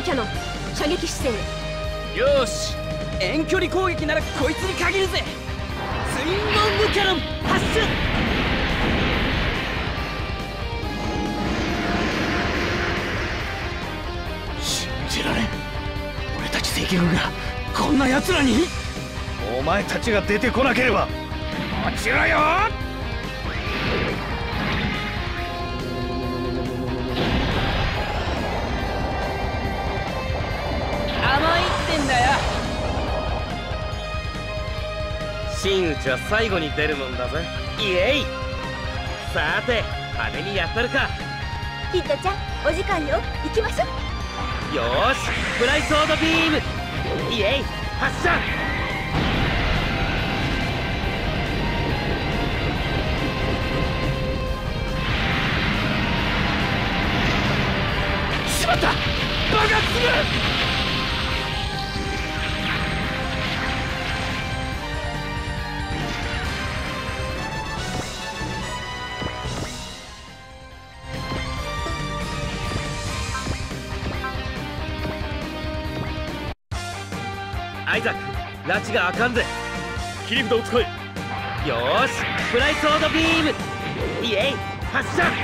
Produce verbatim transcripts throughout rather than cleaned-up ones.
キャノン射撃視線へ。 よーし、遠距離攻撃ならこいつに限るぜ。ツインロングキャノン発射。 信じられん。俺たち赤軍がこんな奴らに。お前たちが出てこなければ落ちろよ。 甘いってんだよ。真打ちは最後に出るもんだぜ。イエイ。さて派手にやったるか。 キッドちゃん、お時間よ。行きましょう。 よーし、フライソードビーム。イエイ発射。 しまった、爆発する。 アイザック、拉致があかんぜ。 切り札を使え。 よーし、フライソードビーム。イエイ発射。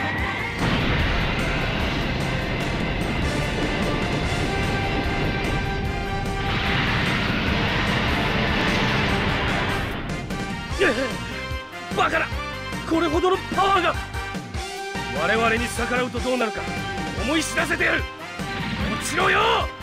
バカな、これほどのパワーが。我々に逆らうとどうなるか思い知らせてやる。落ちろよ。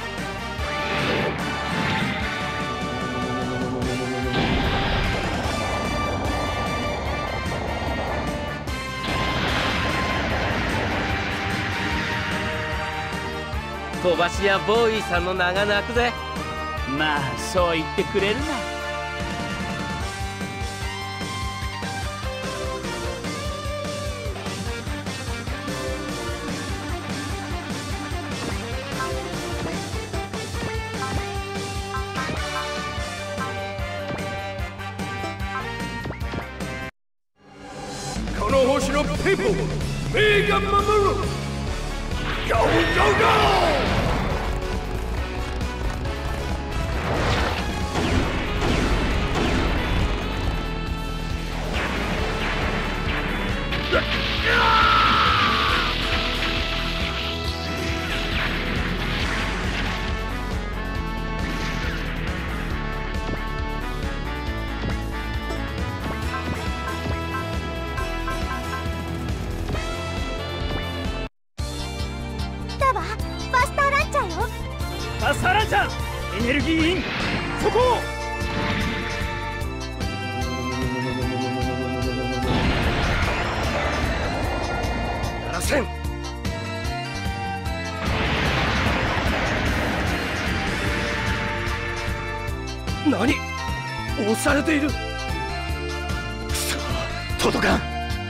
小橋やボーイさんの名が泣くぜ。 まあそう言ってくれるな。この星のピーポー、目が守る。ゴーゴーゴー。バスターランチャー、エネルギーイン、そこを。やらせん。何、押されている。くそ、届かん。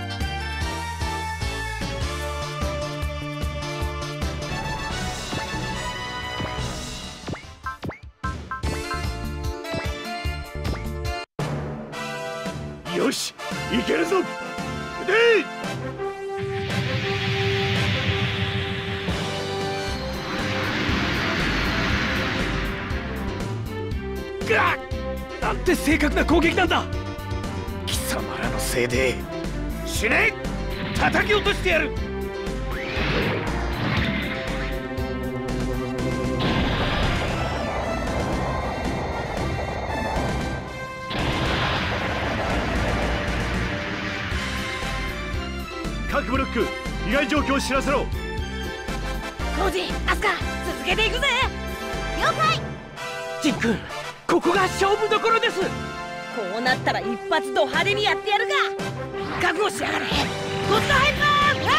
よし、いけるぞ。でがっ、なんて正確な攻撃なんだ。貴様らのせいで死ね。叩き落としてやる。各ブロック、被害状況を知らせろ。 コージ、アスカ、続けていくぜ。了解。 ジン君、ここが勝負どころです。 こうなったら一発ド派手にやってやるが。覚悟しやがれ。ゴッドハイパーフェ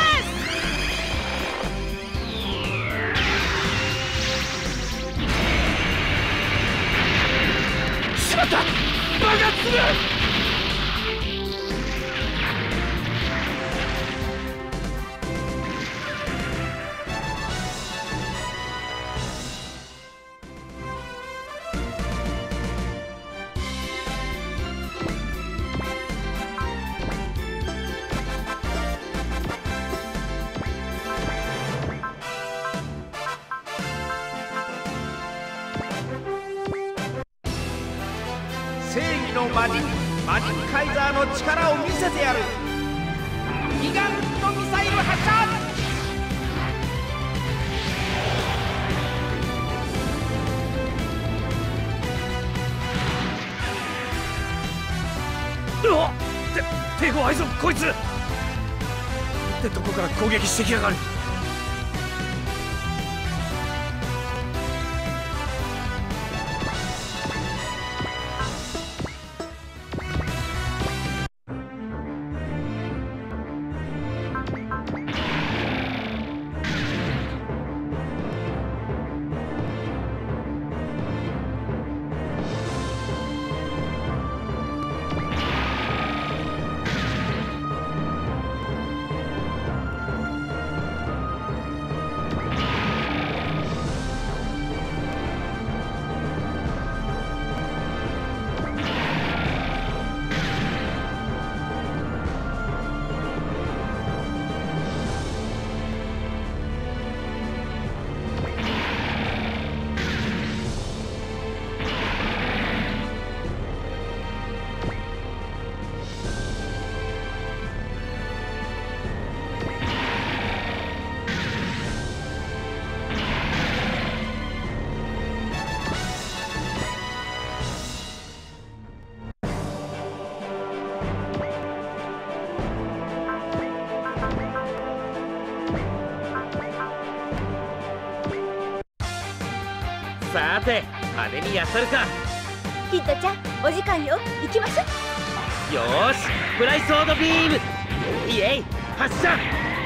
ース。しまった、爆発する。 正義の魔人魔人カイザーの力を見せてやる。ギガントミサイル発射。うわっ、て、抵抗合図こいつってどこから攻撃してきやがる。さて派手にやったるか。 キッドちゃん、お時間よ。行きましょう。 よーし、フライソードビームイエイ発射。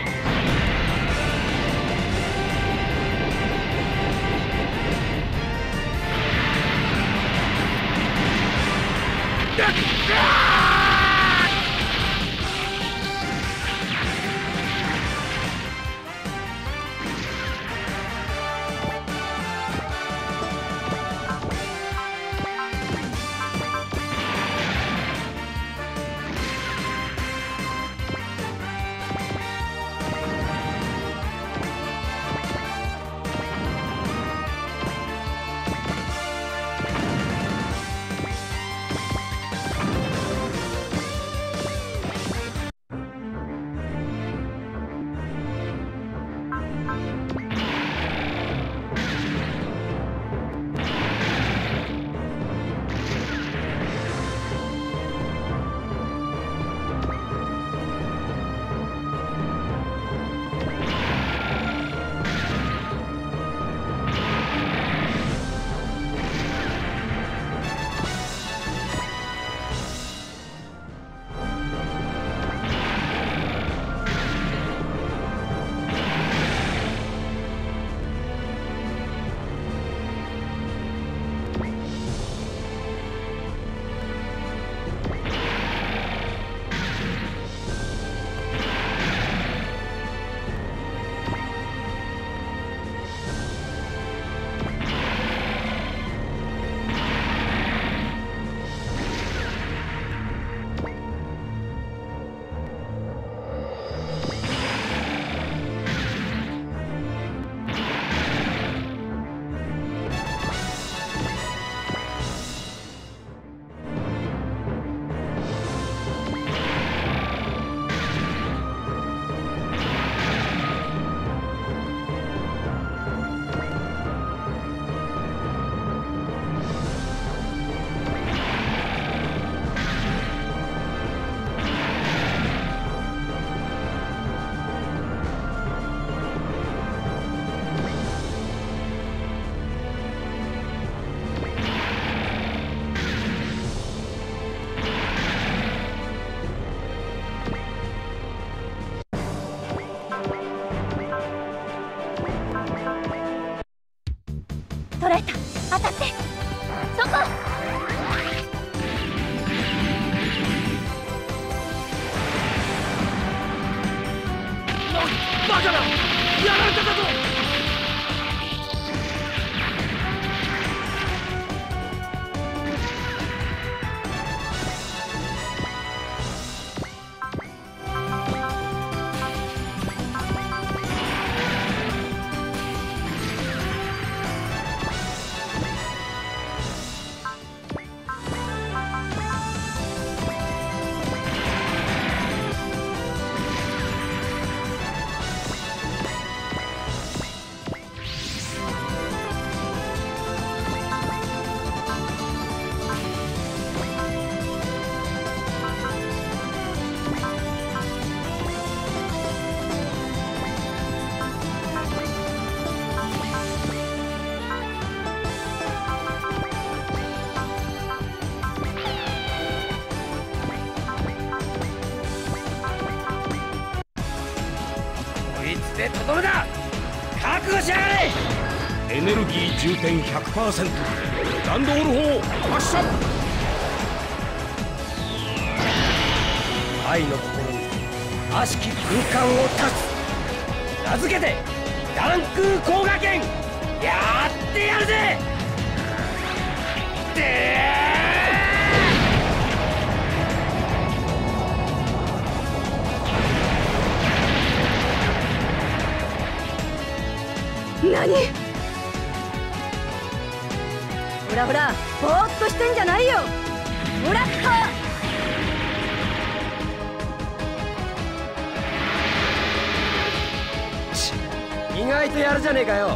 捉えた。当たって。そこ。 バカだ、やられただと。 でとどめだ。覚悟しやがれ。エネルギー充填 ひゃくパーセント。 弾道の方発射。愛の心に悪しき空間を断つ。名付けて弾空光河剣。やってやるぜ。で何？ほらほら、ぼーっとしてんじゃないよ。ほらっと。 意外とやるじゃねえかよ。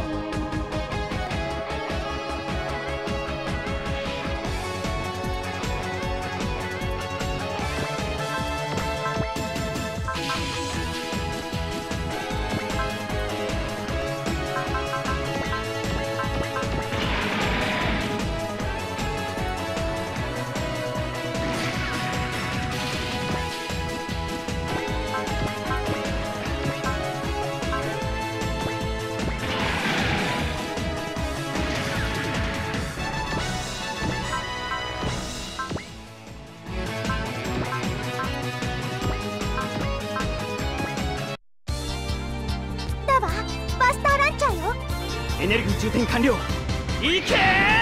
エネルギー充填完了。いけー。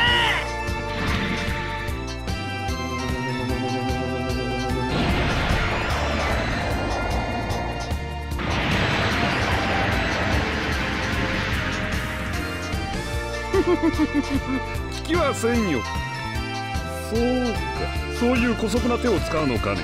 聞きはせんよ。そうか、そういう姑息な手を使うのかね。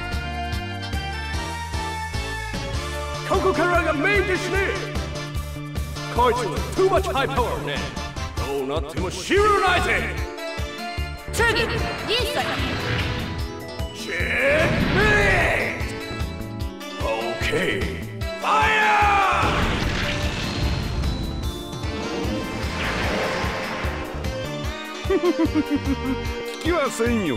ここからがメインですね。こいつは too much high power ね。どうなっても知らないぜ。 チューギン、リンソイ。 チェックメイト。オーケー。ファイヤー。聞きはせんよ。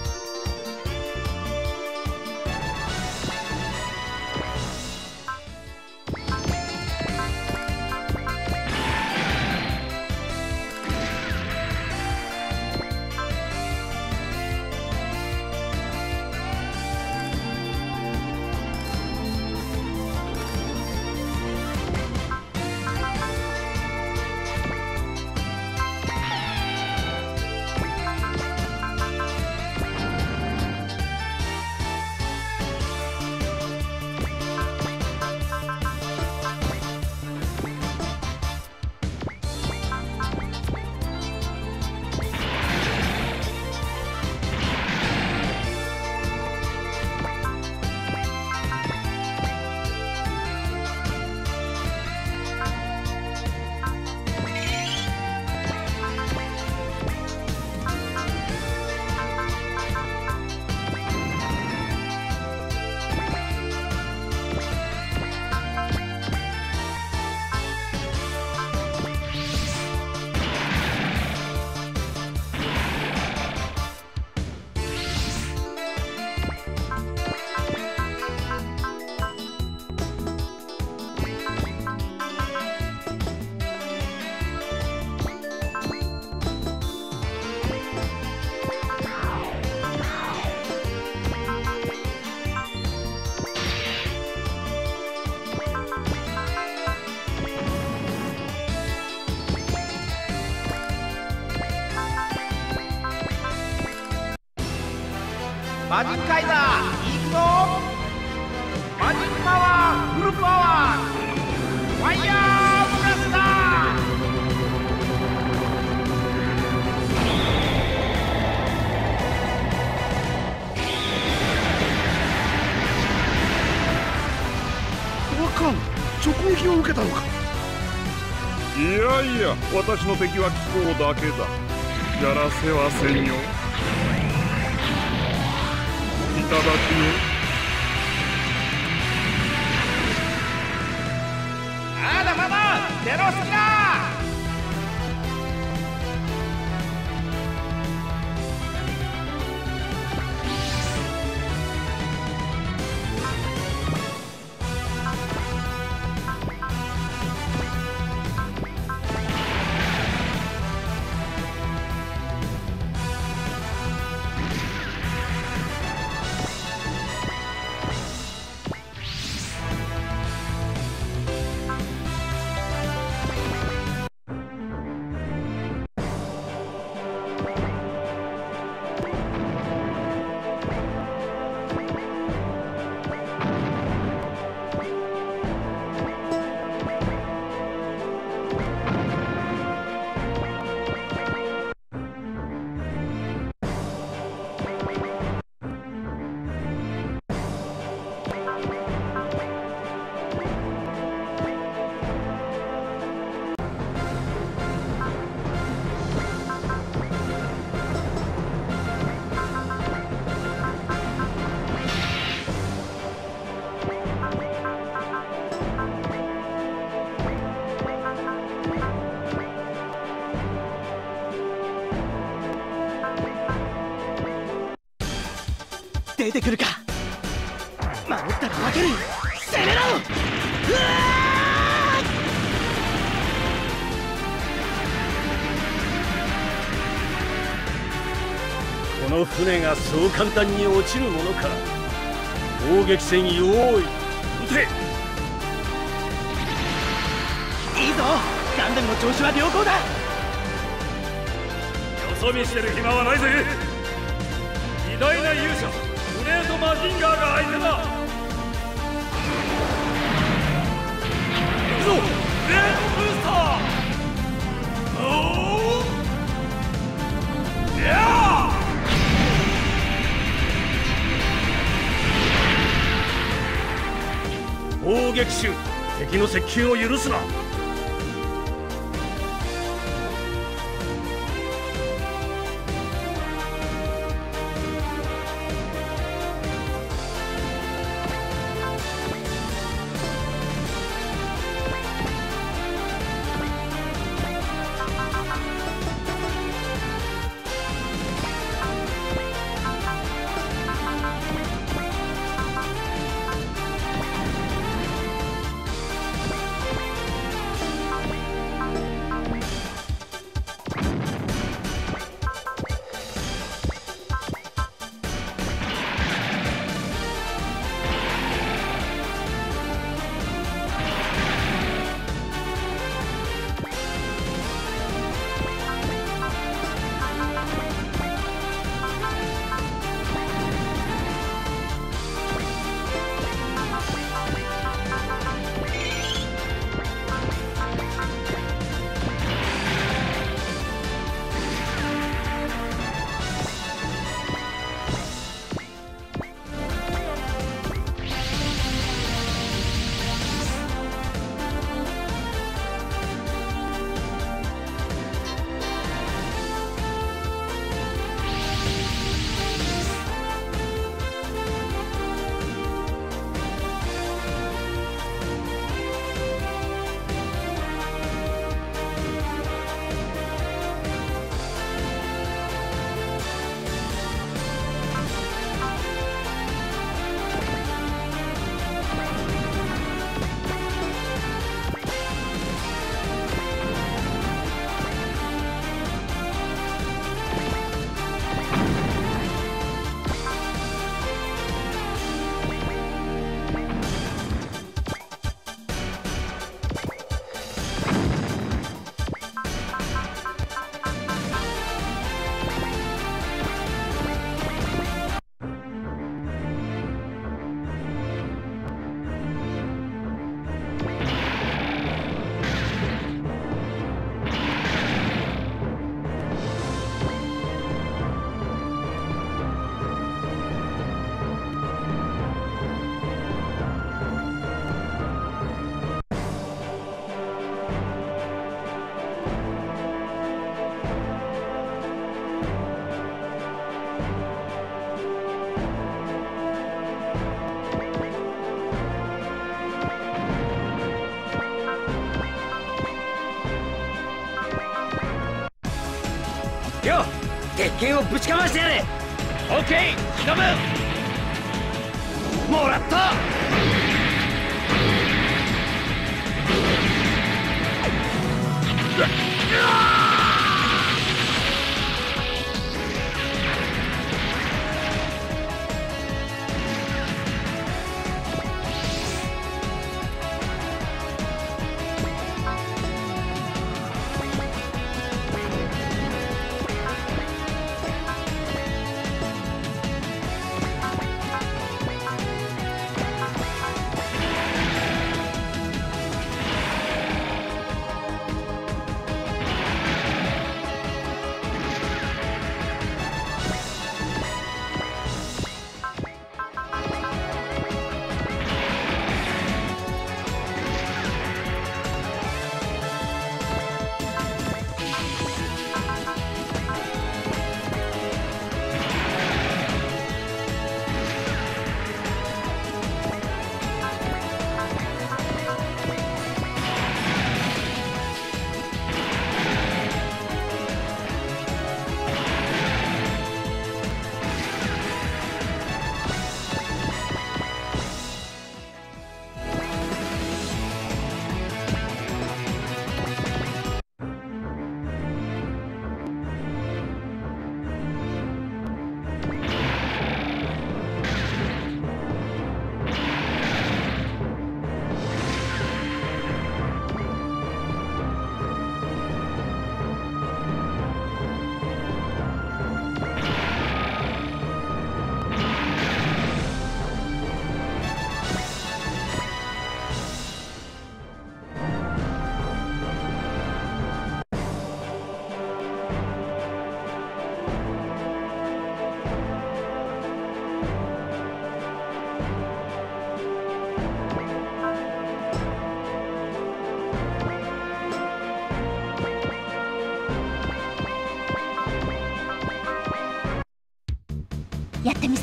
マジンカイザー行くぞ。マジンパワーフルパワーファイヤーブラスター。わかん、直撃を受けたのか。いやいや、私の敵は気候だけだ。やらせはせんよ。いただきよ。 まだまだゼロスキだ。 出てくるか。守ったら負ける。攻めろ。うわこの船がそう簡単に落ちるものか。砲撃戦用意撃て。 いいぞ、ガンダムの調子は良好だ。 よそ見してる暇はないぜ。偉大な勇者グレートマジンガーが相手だ。行くぞグレートブースター。おーやあ砲撃手、敵の接近を許すな。 よ、鉄拳をぶちかましてやれ。オッケー、頼む。もらった。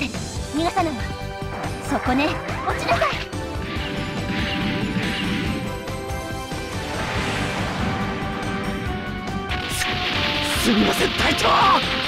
て逃がさないわ。そこね、落ちなさい。 す、すみません隊長。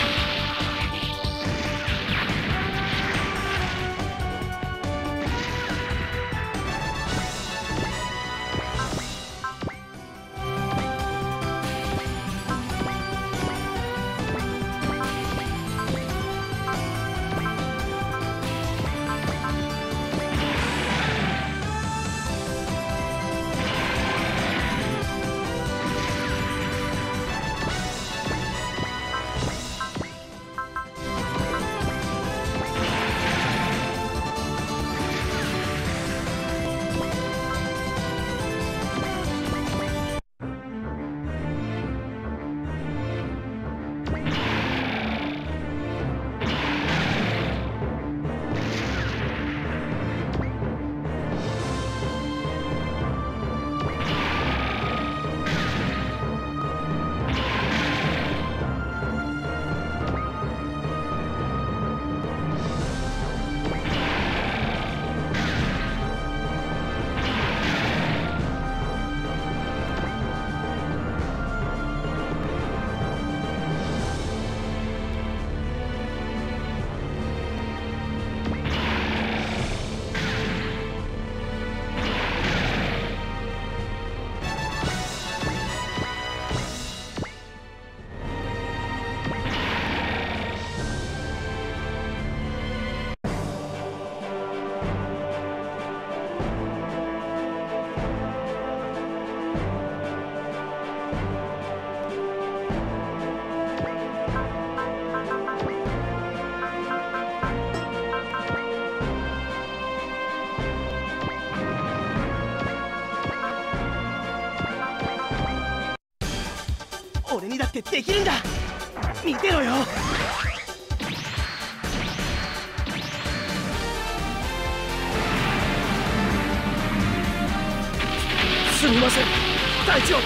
俺にだってできるんだ。見てろよ。すみません隊長。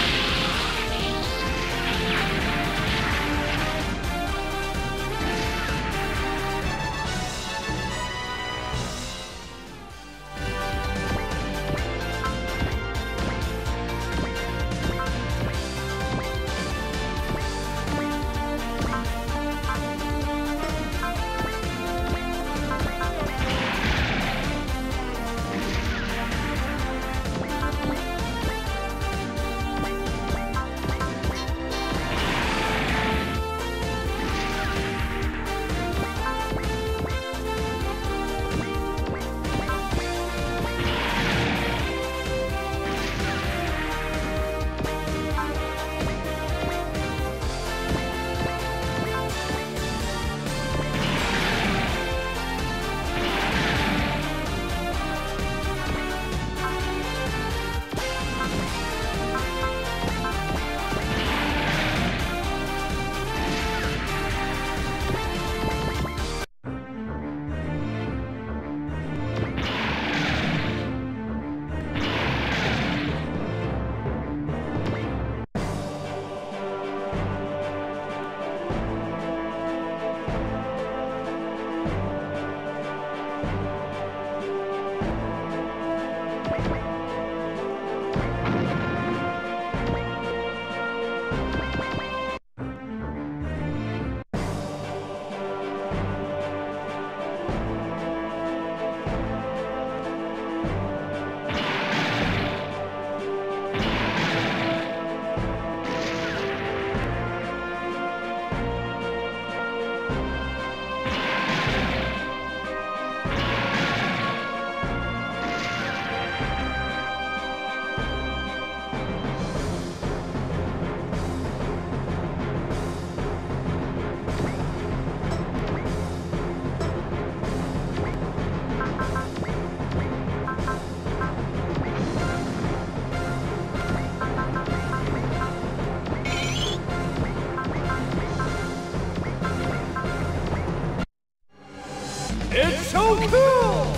It's so cool!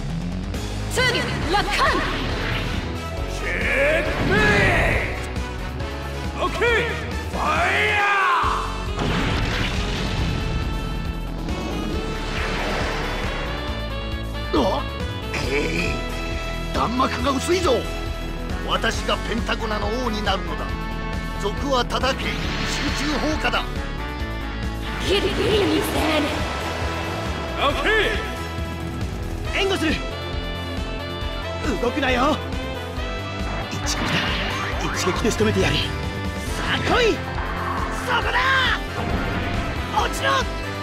Tsugi, lock on! Checkmate! Okay, fire! ええ、弾幕が薄いぞ。私がペンタゴナの王になるのだ。賊は叩け、集中放火だ。 ギリギリにせオッケー。 援護する。動くなよ。一撃だ。一撃で仕留めてやる。さあ来い。そこだ。落ちろ。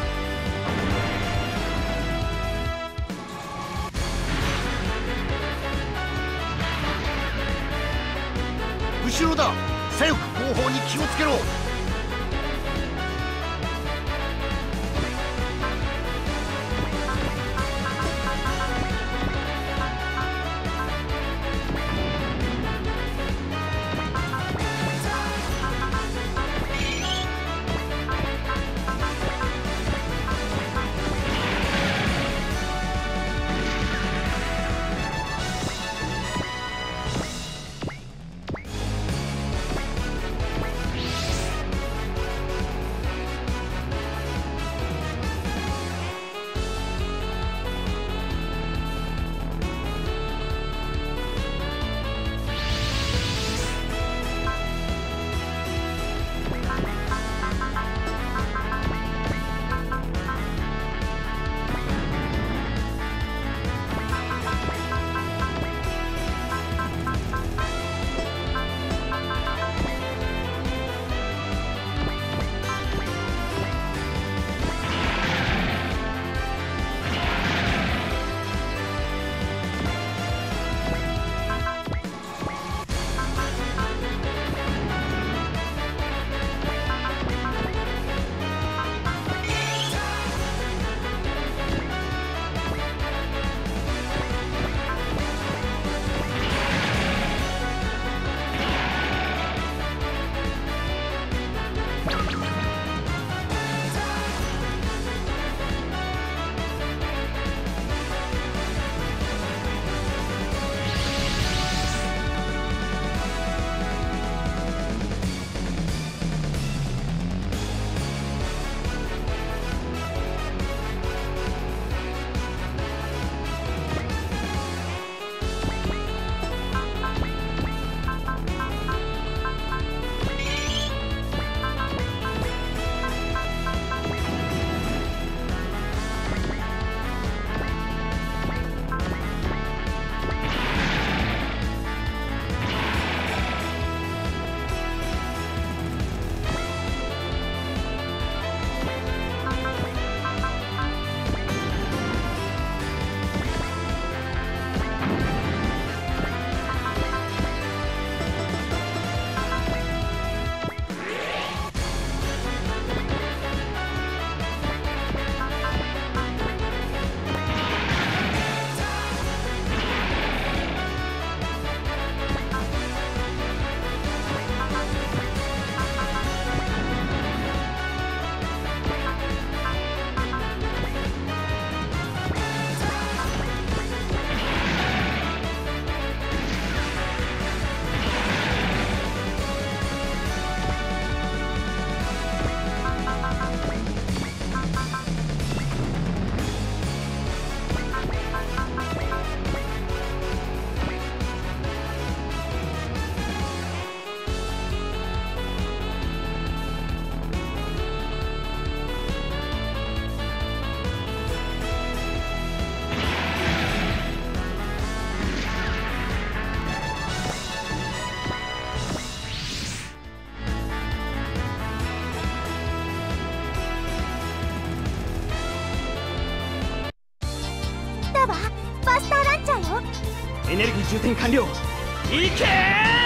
後ろだ。左翼後方に気をつけろ。 エネルギー充填完了。いけー。